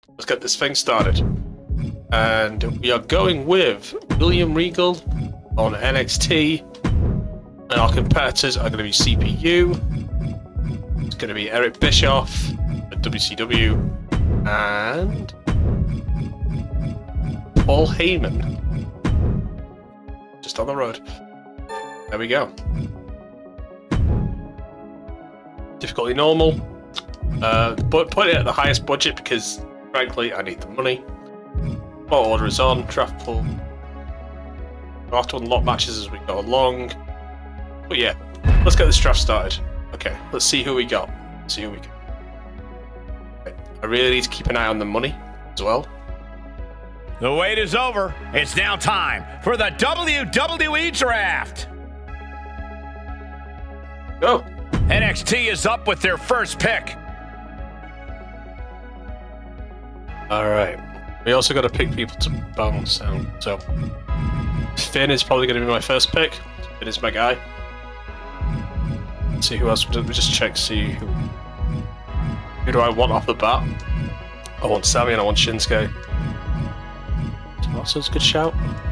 let's get this thing started. And we are going with William Regal on NXT. And our competitors are going to be CPU. It's going to be Eric Bischoff at WCW. And Paul Heyman. Just on the road. There we go. Difficulty normal. But put it at the highest budget because, frankly, I need the money. Ball order is on. Draft pool. We'll have to unlock matches as we go along. But yeah, let's get this draft started. Okay, let's see who we got. Okay. I really need to keep an eye on the money as well. The wait is over. It's now time for the WWE Draft. Go. NXT is up with their first pick. All right. We also got to pick people to bounce out. So Finn is probably going to be my first pick. Finn is my guy. Let's see who else. We just check. See who do I want off the bat. I want Sammy and I want Shinsuke. Also, it's a good shout.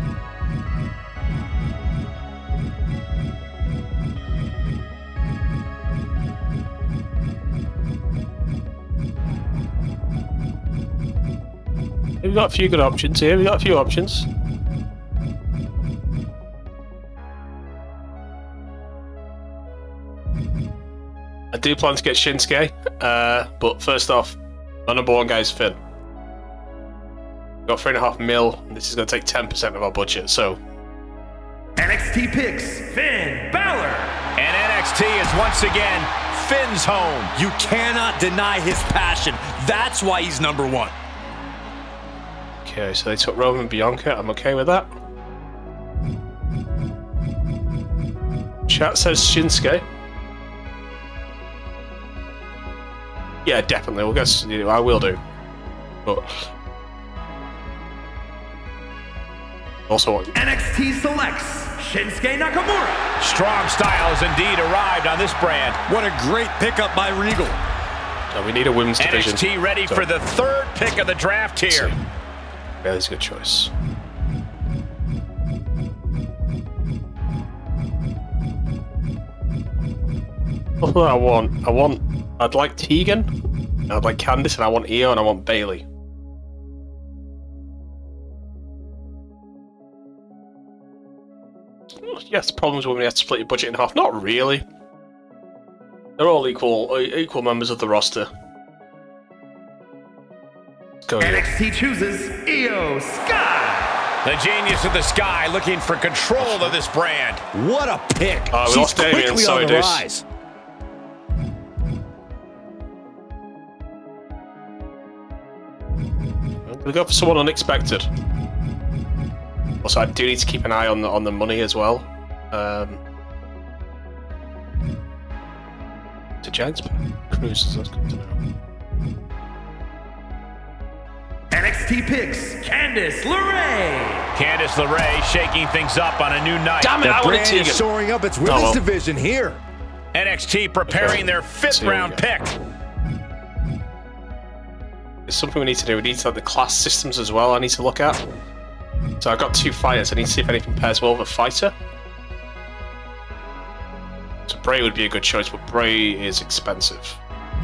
We've got a few good options here. We've got a few options. I do plan to get Shinsuke, but first off, my number one guy is Finn. We've got 3.5 mil, and this is going to take 10% of our budget, so... NXT picks Finn Balor. And NXT is once again Finn's home. You cannot deny his passion. That's why he's number one. Okay, so they took Roman and Bianca. I'm okay with that. Chat says Shinsuke. Yeah, definitely. We'll get. I will do. But also, NXT selects Shinsuke Nakamura. Strong style has indeed arrived on this brand. What a great pickup by Regal. we need a women's division. NXT ready for the third pick of the draft here. Yeah, that's a good choice. What do I want? I'd like Tegan, I'd like Candice, and I want Io, and I want Bailey. Yes, problems when we have to split your budget in half. Not really. They're all equal members of the roster. Let's go. NXT chooses Io Sky. The genius of the Sky looking for control of this brand. What a pick! We She's lost Damien, quickly sorry, on the Deuce. rise. We go for someone unexpected. Also, I do need to keep an eye on the money as well. To Giants Cruises, that's good to know. NXT picks Candice LeRae. Candice LeRae shaking things up on a new night. Damn it, The I wanted brand Tegan. is shoring up its women's division here. NXT preparing their fifth round pick. It's something we need to do. We need to have the class systems as well. I need to look at. So I've got 2 fighters. I need to see if anything pairs well with a fighter. So Bray would be a good choice, but Bray is expensive.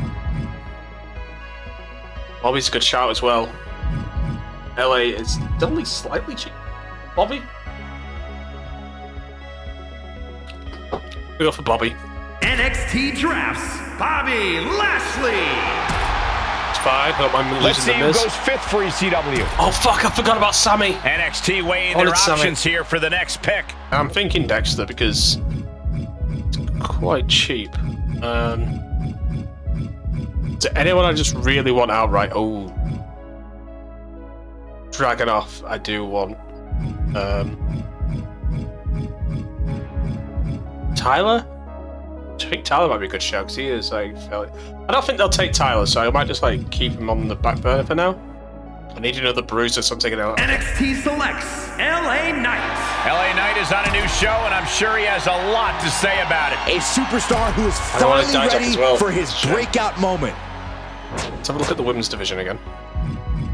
Bobby's a good shout as well. LA is only slightly cheap. Bobby? We go for Bobby. NXT drafts Bobby Lashley. It's fine. I don't mind Let's see losing the who Miz. goes fifth for ECW. Oh fuck, I forgot about Sammy. NXT weighing Oh, their it's Sammy. options here for the next pick. I'm thinking Dexter because it's quite cheap. Is there anyone I just really want outright? Oh, Dragunov, I do want. Tyler? I think Tyler might be a good shout because he is like fairly... I don't think they'll take Tyler, so I might just like keep him on the back burner for now. I need another bruiser, so I'm taking it out. NXT selects LA Knight. LA Knight is on a new show, and I'm sure he has a lot to say about it. A superstar who is I want to finally digest ready as well. for his breakout moment. Let's have a look at the women's division again.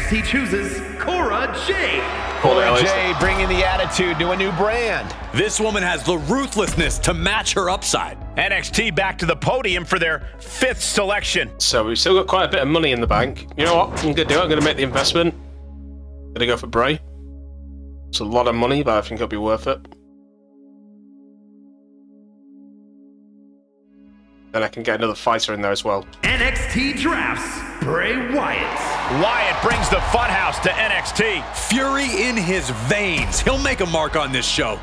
NXT chooses Cora Jade. Cora Jade bringing the attitude to a new brand. This woman has the ruthlessness to match her upside. NXT back to the podium for their 5th selection. So we've still got quite a bit of money in the bank. You know what? I'm going to do it. I'm going to make the investment. I'm going to go for Bray. It's a lot of money, but I think it'll be worth it. Then I can get another fighter in there as well. NXT drafts Bray Wyatt. Wyatt brings the funhouse to NXT. Fury in his veins. He'll make a mark on this show.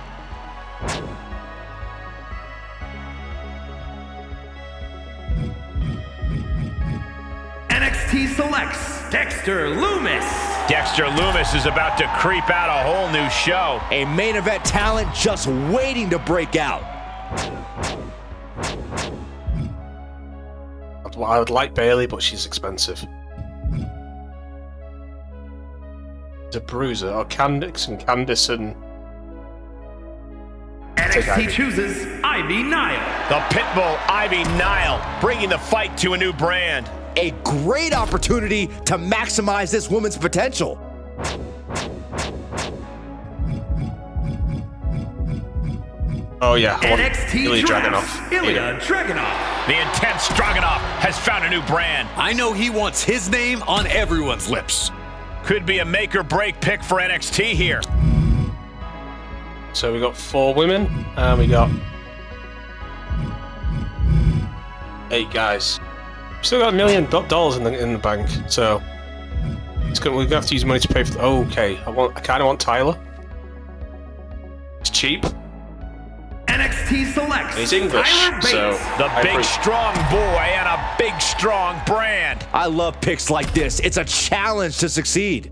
NXT selects Dexter Lumis. Dexter Lumis is about to creep out a whole new show. A main event talent just waiting to break out. I would like Bailey, but she's expensive. The Bruiser, or Candice and NXT chooses Ivy Nile. The Pitbull Ivy Nile bringing the fight to a new brand. A great opportunity to maximize this woman's potential. Oh yeah, I want NXT Ilya drafts Dragunov. Ilya Dragunov. The intense Dragunov has found a new brand. I know he wants his name on everyone's lips. Could be a make or break pick for NXT here. So we got 4 women, and we got 8 guys. Still got $1 million in the bank, so we're gonna have to use money to pay for. Okay, I kind of want Tyler. It's cheap. NXT selects He's English, Tyler Bates. so The big strong boy and a big strong brand. I love picks like this. It's a challenge to succeed.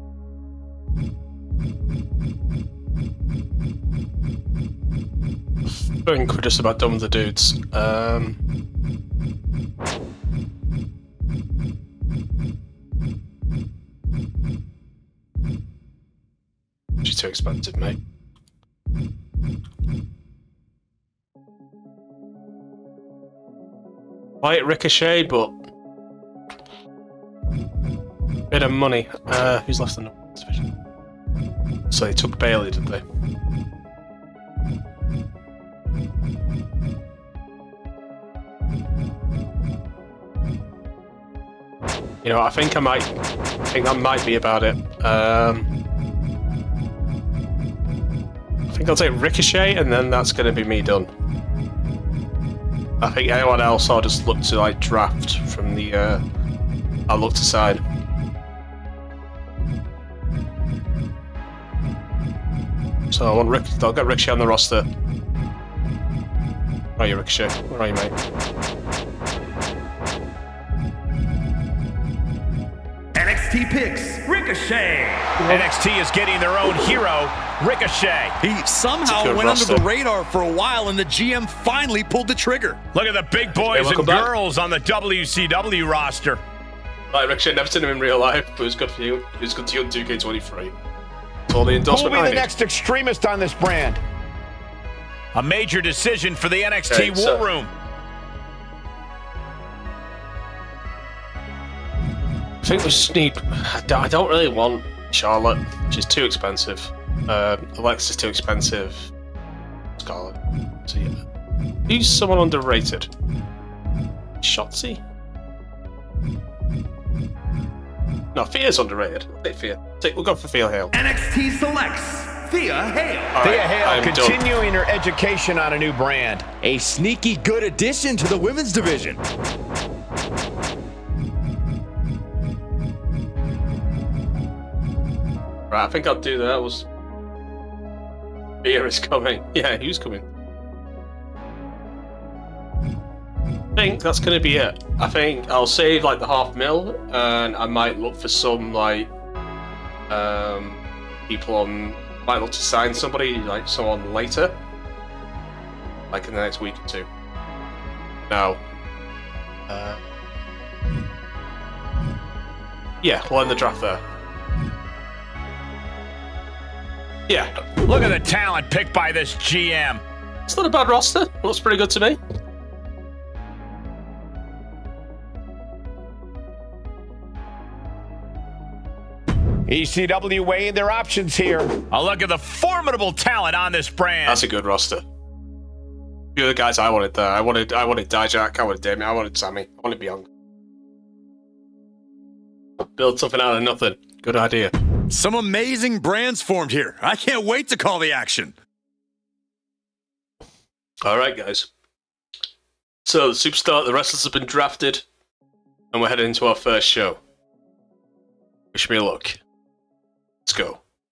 I think we're just about done with the dudes. She's too expensive, mate. Wyatt Ricochet, but bit of money. Who's left in the division? So they took Bailey, did they? You know, I think that might be about it. I think I'll take Ricochet, and then that's going to be me done. I think anyone else, I'll just look to like draft from the. I'll look to sign. So I want I'll get Ricochet on the roster. Where are you, Ricochet? Where are you, mate? NXT picks Ricochet. NXT is getting their own hero, Ricochet. He somehow went under the radar for a while, and the GM finally pulled the trigger. Look at the big boys and girls on the WCW roster. Like Ricochet, never seen him in real life, but it was good for you. It was good to you on 2K23. All the endorsement Who will be I the need. next extremist on this brand? A major decision for the NXT War Room. I think we just need. I don't really want Charlotte. She's too expensive. Alexa's too expensive. Scarlett. So yeah. Who's someone underrated? Shotzi? No, Thea's underrated. I'll take Thea. We'll go for Thea Hale. NXT selects Thea Hale. Thea Hale continuing her education on a new brand. A sneaky good addition to the women's division. Right, I think I'll do that. Thea is coming. Yeah, who's coming? I think that's going to be it. I think I'll save like the $500,000, and I might look for some like people on. Might look to sign somebody, like someone later, like in the next week or two. Now, yeah, we'll end the draft there. Yeah. Look at the talent picked by this GM. It's not a bad roster. Looks pretty good to me. ECW weighing their options here. A look at the formidable talent on this brand. That's a good roster. The other guys I wanted there. I wanted Dijak, I wanted Damien, I wanted Sammy, I wanted Bianca. Build something out of nothing. Good idea. Some amazing brands formed here. I can't wait to call the action. All right, guys. So the superstar, the wrestlers have been drafted, and we're heading into our first show. Wish me luck. Let's go.